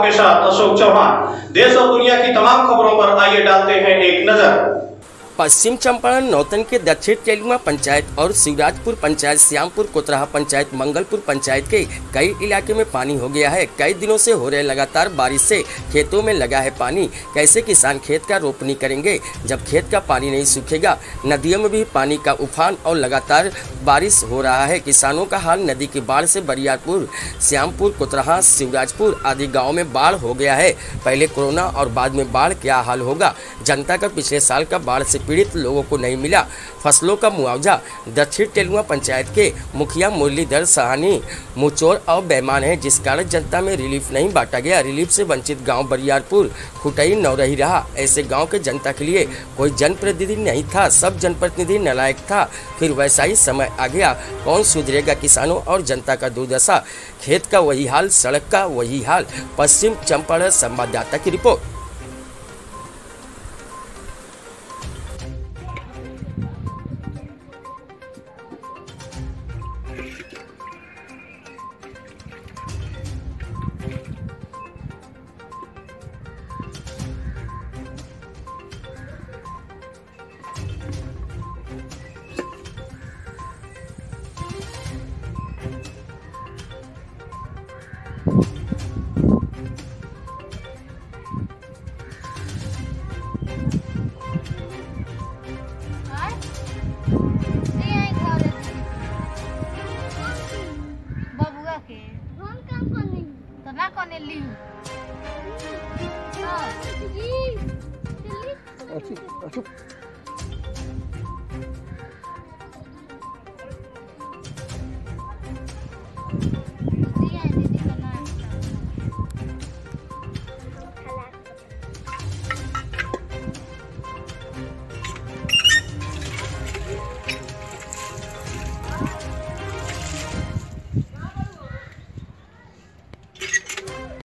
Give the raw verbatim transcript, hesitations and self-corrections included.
आपके साथ अशोक चौहान। देश और दुनिया की तमाम खबरों पर आइए डालते हैं एक नजर। पश्चिम चंपारण नौतन के दक्षिण टेलुआ पंचायत और शिवराजपुर पंचायत, श्यामपुर कोतराहा पंचायत, मंगलपुर पंचायत के कई इलाके में पानी हो गया है। कई दिनों से हो रहे लगातार बारिश से खेतों में लगा है पानी। कैसे किसान खेत का रोपनी करेंगे जब खेत का पानी नहीं सूखेगा। नदियों में भी पानी का उफान और लगातार बारिश हो रहा है। किसानों का हाल नदी की बाढ़ से बरियारपुर, श्यामपुर, कोतराहा, शिवराजपुर आदि गाँव में बाढ़ हो गया है। पहले कोरोना और बाद में बाढ़, क्या हाल होगा। जनता का पिछले साल का बाढ़ से पीड़ित लोगों को नहीं मिला फसलों का मुआवजा। दक्षिण टेलुआ पंचायत के मुखिया मुरलीधर साहनी मुचोर और बेईमान है, जिस कारण जनता में रिलीफ नहीं बांटा गया। रिलीफ से वंचित गांव बरियारपुर, खुटई, नौरही रहा। ऐसे गांव के जनता के लिए कोई जनप्रतिनिधि नहीं था, सब जनप्रतिनिधि नालायक था। फिर वैसा ही समय आ गया, कौन सुधरेगा। किसानों और जनता का दुर्दशा, खेत का वही हाल, सड़क का वही हाल। पश्चिम चंपारण संवाददाता की रिपोर्ट। Açık, açık.